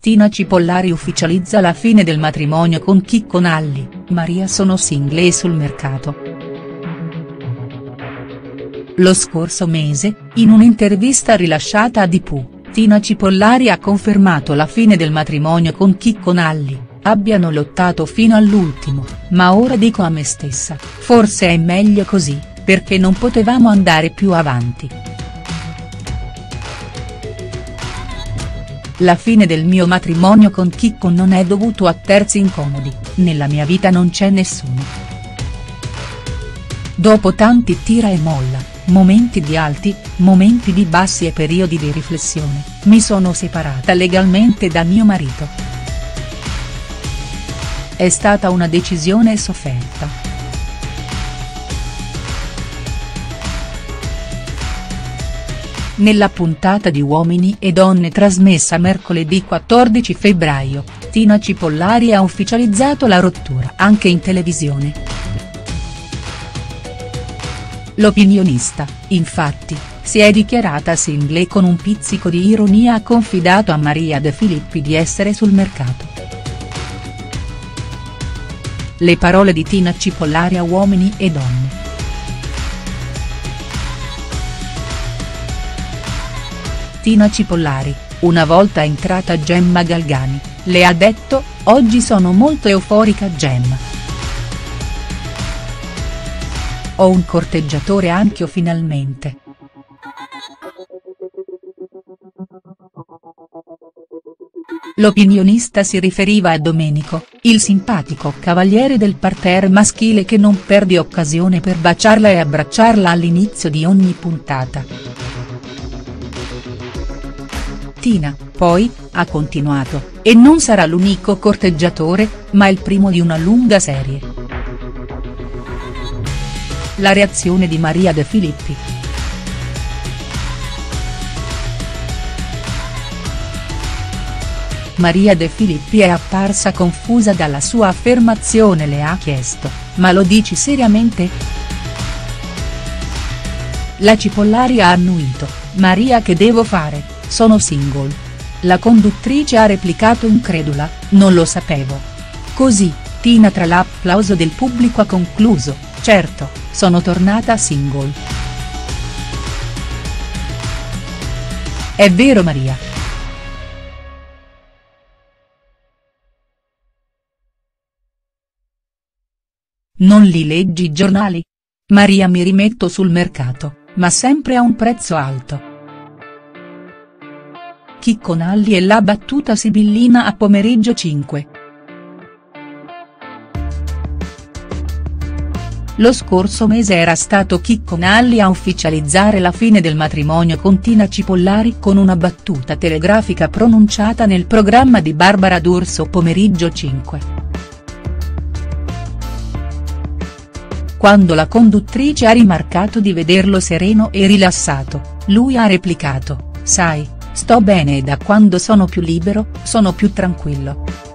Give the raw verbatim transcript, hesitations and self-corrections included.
Tina Cipollari ufficializza la fine del matrimonio con Chicco Nalli, Maria sono single e sul mercato. Lo scorso mese, in un'intervista rilasciata a Dipu, Tina Cipollari ha confermato la fine del matrimonio con Chicco Nalli, abbiano lottato fino all'ultimo, ma ora dico a me stessa, forse è meglio così, perché non potevamo andare più avanti. La fine del mio matrimonio con Chicco non è dovuto a terzi incomodi, nella mia vita non c'è nessuno. Dopo tanti tira e molla, momenti di alti, momenti di bassi e periodi di riflessione, mi sono separata legalmente da mio marito. È stata una decisione sofferta. Nella puntata di Uomini e Donne trasmessa mercoledì quattordici febbraio, Tina Cipollari ha ufficializzato la rottura anche in televisione. L'opinionista, infatti, si è dichiarata single e con un pizzico di ironia ha confidato a Maria De Filippi di essere sul mercato. Le parole di Tina Cipollari a Uomini e Donne. Tina Cipollari, una volta entrata Gemma Galgani, le ha detto, oggi sono molto euforica Gemma. Ho un corteggiatore anch'io finalmente. L'opinionista si riferiva a Domenico, il simpatico cavaliere del parterre maschile che non perde occasione per baciarla e abbracciarla all'inizio di ogni puntata. Tina, poi, ha continuato, e non sarà l'unico corteggiatore, ma il primo di una lunga serie. La reazione di Maria De Filippi. Maria De Filippi è apparsa confusa dalla sua affermazione, le ha chiesto, ma lo dici seriamente?. La Cipollari ha annuito, Maria che devo fare? Sono single. La conduttrice ha replicato incredula, non lo sapevo. Così, Tina tra l'applauso del pubblico ha concluso, certo, sono tornata single. È vero Maria?. Non li leggi i giornali? Maria mi rimetto sul mercato, ma sempre a un prezzo alto. Chicco Nalli e la battuta sibillina a Pomeriggio cinque. Lo scorso mese era stato Chicco Nalli a ufficializzare la fine del matrimonio con Tina Cipollari con una battuta telegrafica pronunciata nel programma di Barbara D'Urso Pomeriggio cinque. Quando la conduttrice ha rimarcato di vederlo sereno e rilassato, lui ha replicato, sai, sto bene e da quando sono più libero, sono più tranquillo.